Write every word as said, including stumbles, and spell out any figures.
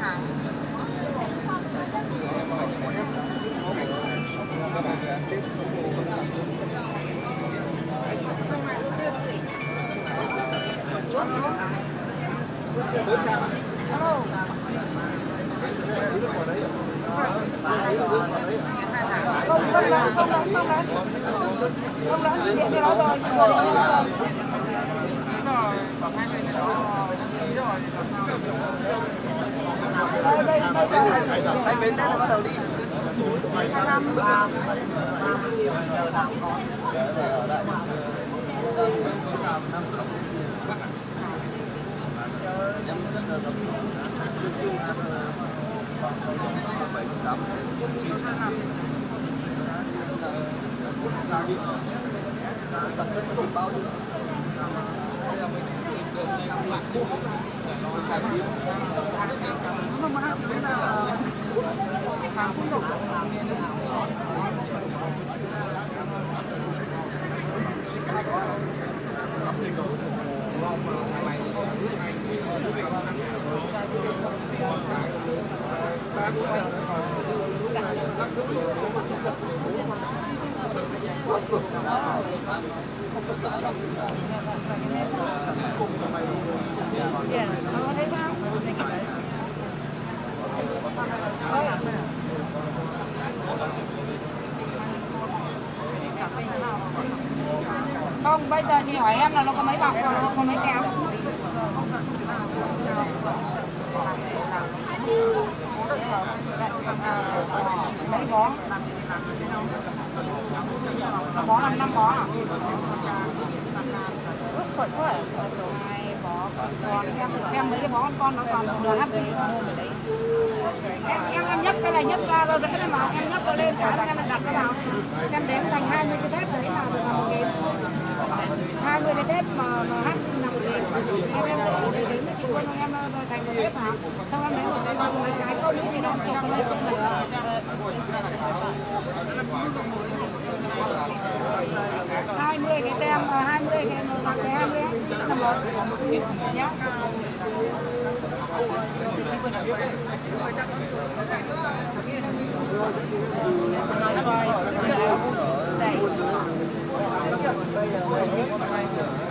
Không, không đã, không đã, không đã. Không đã, chị điện cho nó rồi. Đây, đây, đây rồi. Đây bến Tết là bắt đầu đi. Không, bây giờ chị hỏi em là nó có mấy bọc và nó có mấy kéo. Mấy bó? Sáu bó là năm bó à? Ước khỏi thôi. Hai bó còn em thử xem mấy cái bó con con nó còn nờ hát gì. Em em em nhấc cái này nhấc ra rồi dễ này mà em nhấc nó lên cả em đặt nó vào. Em đếm thành hai mươi cái thép đấy là được một nghìn. hai mươi cái thép mà mà hát gì là một nghìn. Em em để đếm với chị Quân em thành một thép hả? Xong em lấy một cái dùng mấy cái câu nữa thì nó chụp lên trên này. hai mươi cái tem, hai mươi cái bằng cái hai mươi là một nhá. Đây.